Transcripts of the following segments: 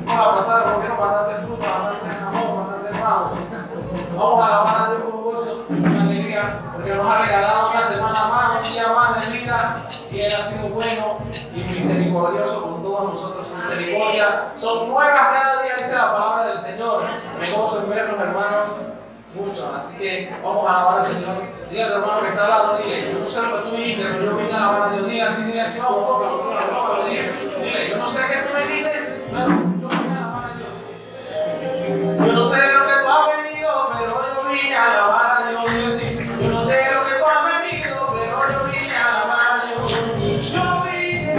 Vamos a pasar, como quiero, bastante fruta, bastante amor, bastante pavo. Vamos a alabar a Dios con gozo, con alegría, porque nos ha regalado una semana más, un día más de vida, y Él ha sido bueno y misericordioso con todos nosotros. Su misericordia son nuevas cada día, dice la palabra del Señor. Me gozo en verlos, hermanos, mucho. Así que vamos a alabar al Señor. Dile al hermano que está al lado, dile, yo no sé lo que tú viniste, pero yo vine a alabar a Dios. Dile así, vamos, tócalo, dile, yo no sé a qué tú viniste, pero yo vine a alabar a Dios. Yo no sé lo que tú has venido, pero yo vine a alabar a Dios. Dile así, yo no sé lo que tú has venido, pero yo vine a alabar a Dios. Yo vine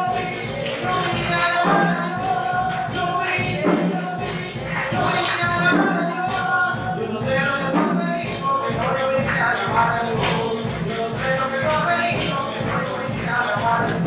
a alabar a Dios. Yo vine a alabar a Dios. Yo no sé lo que tú has venido, pero yo vine a alabar a Dios. Yo no sé lo que tú has venido, pero yo vine a alabar a Dios.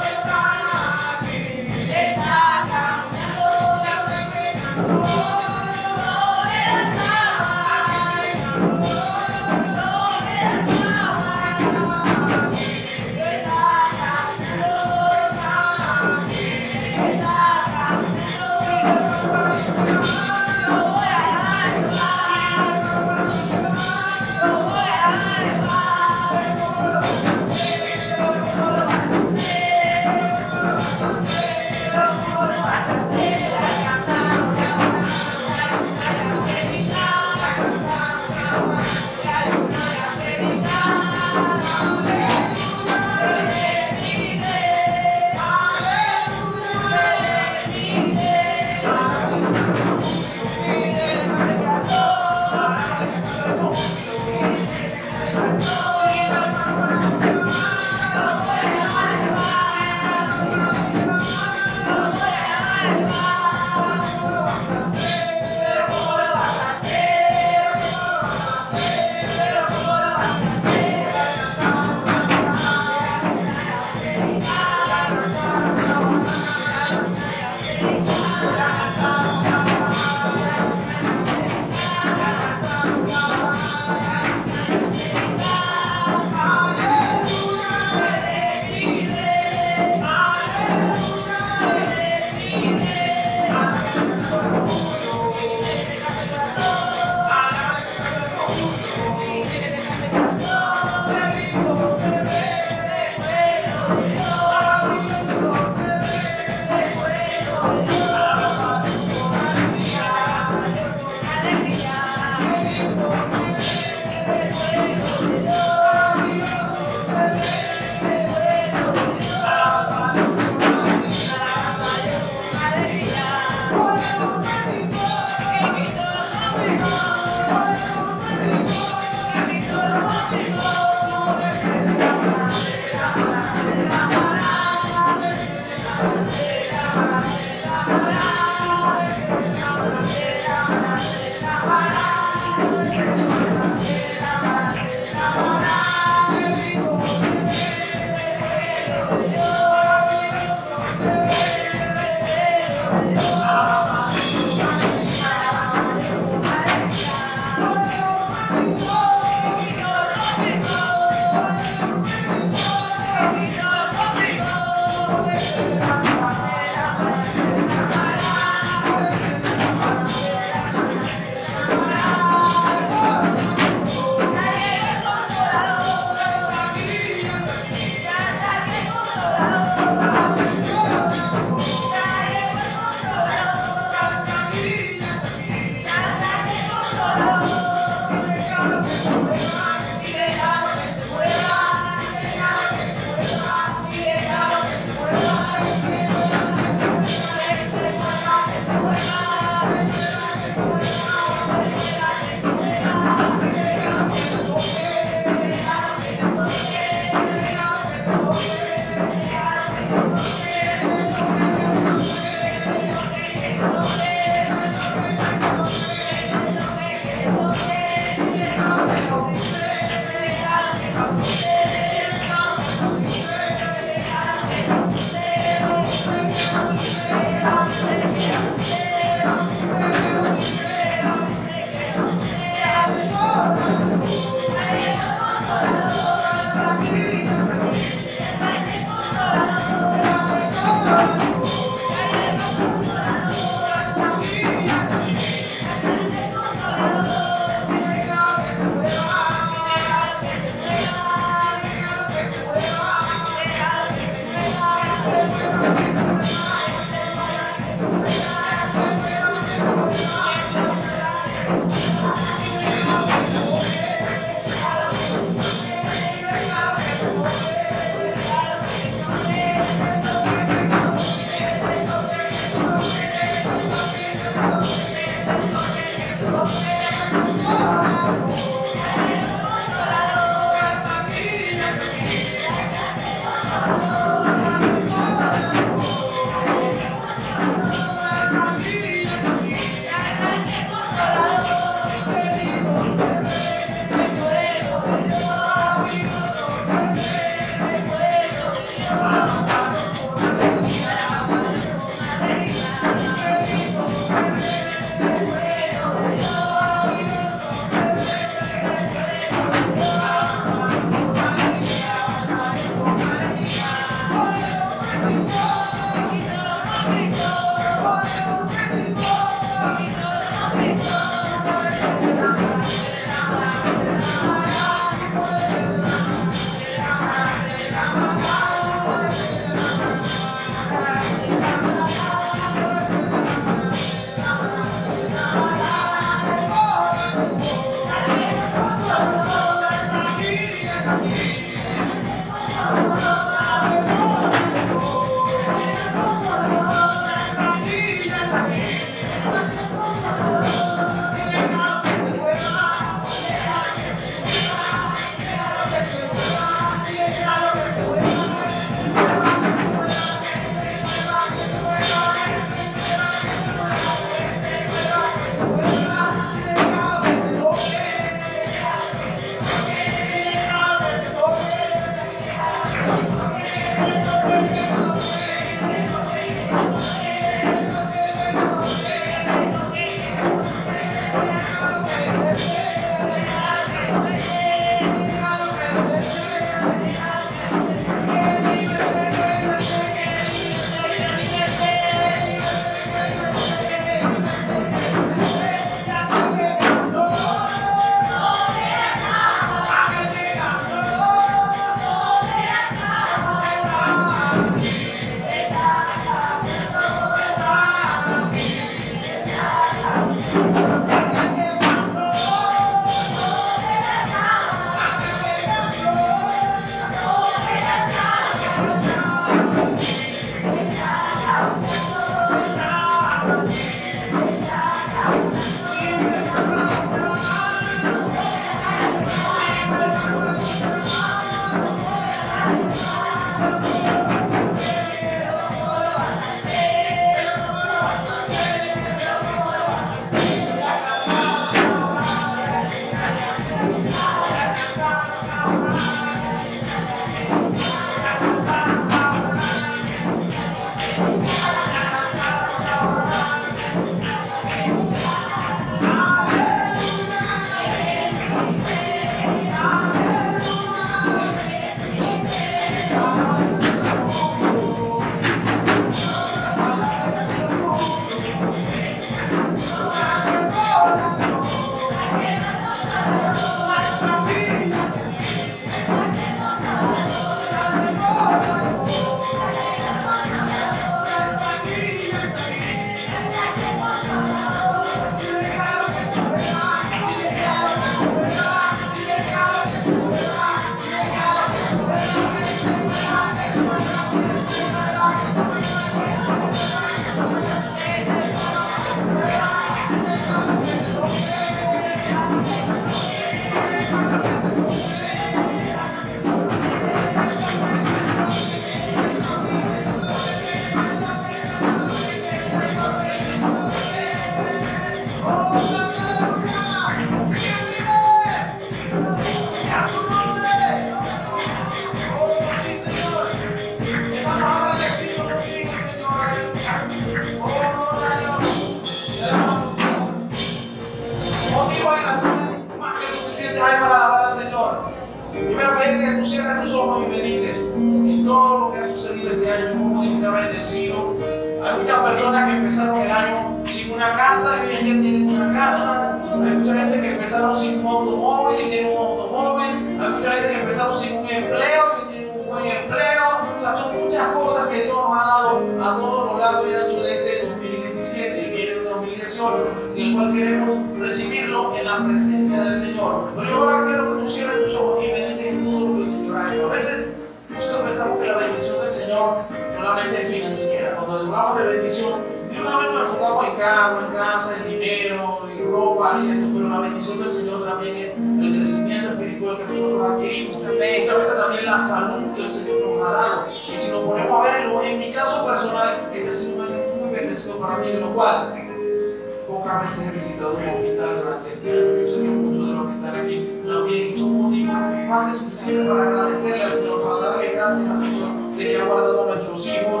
pedirte que tú cierres tus ojos y medites en todo lo que ha sucedido este año, cómo Dios te ha bendecido. Hay muchas personas que empezaron el año sin una casa y hoy en día tienen una casa. Hay mucha gente que empezaron sin un automóvil y tienen un automóvil. Hay mucha gente que empezaron sin un empleo y tienen un buen empleo. O sea, son muchas cosas que Dios nos ha dado a todos los lados y ancho de este 2017 y viene el 2018, en el cual queremos recibirlo en la presencia del Señor. Pero yo ahora quiero que tú cierres tus ojos y medites en todo lo que el Señor ha hecho. A veces nosotros pensamos que la bendición del Señor solamente es financiera. Cuando hablamos de bendición, de una vez nos enfocamos en carro, en casa, en dinero, en ropa y esto, pero la bendición del Señor también es el crecimiento espiritual que nosotros adquirimos. Muchas veces también la salud que el Señor nos ha dado. Y si nos ponemos a ver en mi caso personal, este ha sido un año muy bendecido para mí, en lo cual pocas veces he visitado un hospital durante este año. Yo sé que muchos de los que están aquí también son motivos más que suficientes para agradecerle al Señor, para darle gracias al Señor de que ha guardado a nuestros hijos.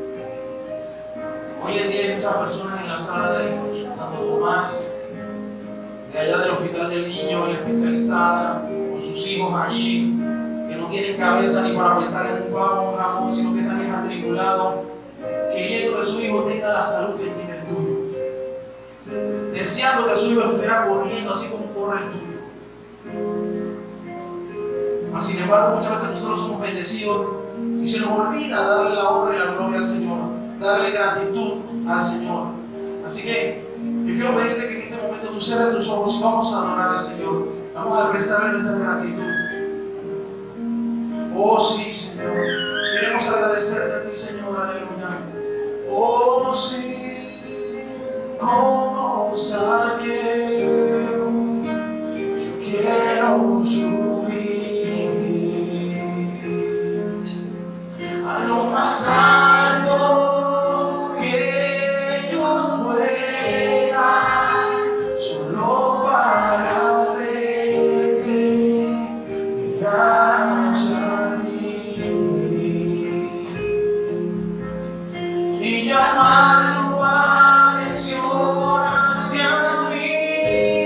Hoy en día hay muchas personas en la sala de Santo Tomás, de allá del Hospital del Niño, en la especializada, con sus hijos allí, que no tienen cabeza ni para pensar en un pavo o un jamón, sino que están atribulados, queriendo que su hijo tenga la salud que tiene el tuyo, deseando que su hijo estuviera corriendo así como corre el tuyo. Mas, sin embargo, muchas veces nosotros somos bendecidos y se nos olvida darle la honra y la gloria al Señor, darle gratitud al Señor. Así que yo quiero pedirte que en este momento tú cierres tus ojos y vamos a adorar al Señor. Vamos a prestarle nuestra gratitud. Oh sí, Señor. Queremos agradecerte a ti, Señor. Aleluya. Oh sí, como saqueo, yo quiero subir a lo más alto que yo pueda, solo para verte, mirar hacia ti y llamar tu atención hacia mí.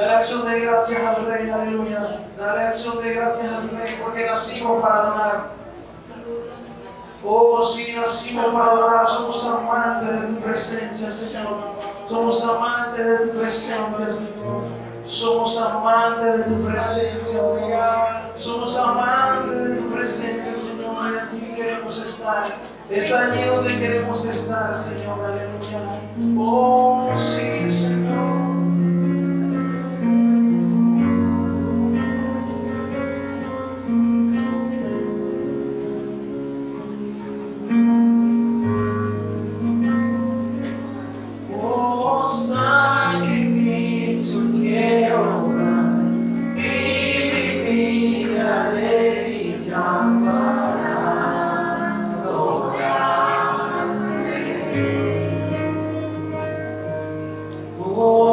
Dale acción de gracias al Rey, aleluya. Dale acción de gracias al Rey porque nacimos para adorar. Oh, sí, nacimos para adorar. Somos amantes de tu presencia, Señor. Somos amantes de tu presencia, Señor. Somos amantes de tu presencia, Dios. Somos amantes de tu presencia, Señor. Y aquí queremos estar. Es allí donde queremos estar, Señor. Aleluya. Oh, sí, Señor. Oh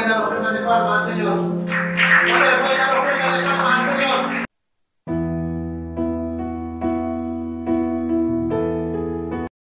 dar ofrendas de palma al Señor? ¿Cuánto le puede